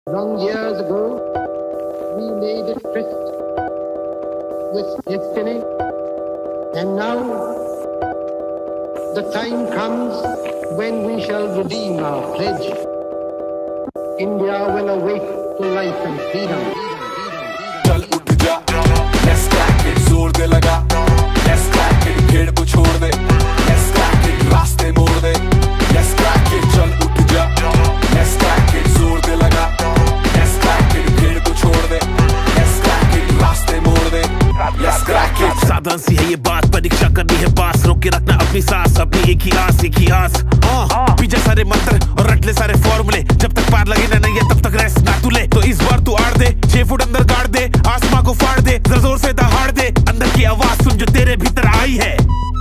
Long years ago, we made a tryst with destiny, and now the time comes when we shall redeem our pledge. India will awake to life and freedom. चल उठ जा, let's crack it, जोर दे लगा, let's crack it, भीड़ को छोड़ दे, let's crack it, रास्ते मोड़ दे, let's crack it, चल उठ जा, let's crack it, जोर दे लगा, let's crack it, भीड़ को छोड़ दे, let's crack it, रास्ते मोड़ दे, let's crack it। साधारण सी है ये बात, परीक्षा करनी है पास, रोक के रखना अपनी सांस, अपनी एक ही आस पीछे सारे मंत्र और रट ले सारे फॉर्मूले, जब तक पार लगे ना नहीं है तब तक रेस्ट ना तू ले। तो इस बार तू आड़ दे, 6 फुट अंदर गाड़ दे, आसमां को फाड़ दे, जरा जोर से दहाड़ दे, अंदर की आवाज सुन जो तेरे भीतर आई है।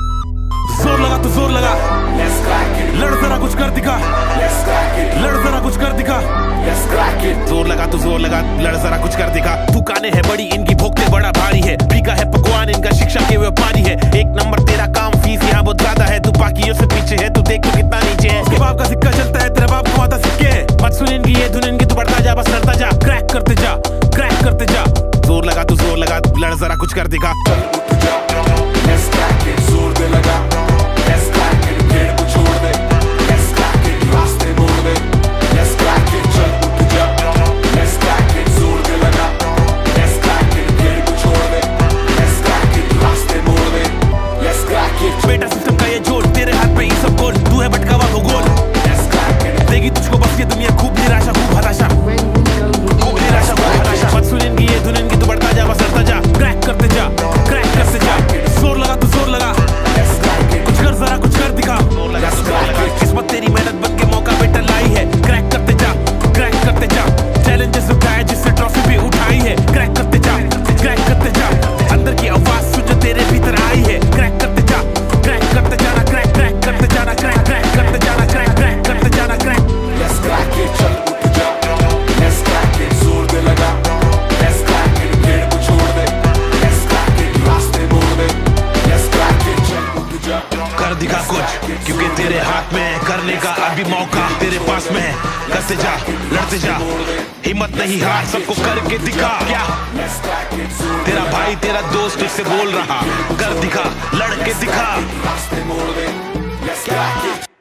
जोर लगा तो जोर लगा, let's crack it, लड़ जरा कुछ कर दिखा, let's crack it, लड़ जरा कुछ कर दिखा, let's crack it। जोर लगा तो जोर लगा, लड़ जरा कुछ कर दिखा। दुकानें है बड़ी, इनकी भोगते बड़ा भारी है, बिका है पकवान इनका, शिक्षा के व्यापारी है। एक नंबर तेरा काम, फीस यहाँ बहुत ज्यादा है, तू बाकियों से पीछे है, तू देख तो कितना नीचे है। उसके बाप का सिक्का चलता है, तेरा बाप कमाता सिक्के, मत सुन इनकी ये धुन इनकी, तू बढ़ता जा बस लड़ता जा, क्रैक करते जा, क्रैक करते जा। जोर लगा तो जोर लगा, लड़ जरा कुछ कर दिखा। चल उठ जा, let's crack it, जोर दे लगा, let's crack it, भीड़ को छोड़ दे, let's crack it, रास्ते मोड़ दे, let's crack it, चल उठ जा, let's crack it, जोर दे लगा, let's crack it, भीड़ को छोड़ दे, let's crack it, रास्ते मोड़ दे, let's crack it। बेटा सिस्टम का ये जोड़, तेरे हाथ पे ये सब गोल, तू है भटका हुआ भूगोल, let's crack it, देगी तुझको बस ये दुनिया, खूब निराशा खूब हताशा, When we shall खूब redeem निराशा खूब हताशा। मत सुन इनकी ये धुन इनकी, तू बढ़ता जा बस लड़ता जा, क्रैक करते जा, क्रैक करते जा। जोर लगा तो जोर लगा, let's crack it, कुछ कर जरा कुछ कर दिखा। जोर लगा तो जोर लगा, किस्मत तेरी मेहनत बन के मौका बेटा लाई है, क्रैक करते जा, क्रैक करते जा। चैलेंजेस उठाए जिससे ट्रॉफी भी उठाई है, क्रैक करते जा, क्रैक करते जा। अंदर की आवाज सुन जो तेरे भीतर आई है, क्रैक करते जा, क्रैक करते जाना, क्रैक क्रैक करते जाना, क्रैक क्रैक करते जाना, क्रैक क्रैक करते जाना, क्रैक। let's crack it, चल उठ जा, let's crack it, जोर दे लगा, let's crack it, भीड़ को छोड़ दे, let's crack it, रास्ते मोड़ दे, let's crack it, चल उठ जा, कर दिखा कुछ, क्योंकि तेरे हाथ में है करने का अभी मौका, तेरे पास में है, करते जा, लड़ते जा, हिम्मत नहीं हार, सबको करके दिखा। क्या let's crack it, जोर दे तेरा भाई तेरा दोस्त तुझसे बोल रहा, कर दिखा, लड़के दिखा। रास्ते मोड़ दे, let's crack it।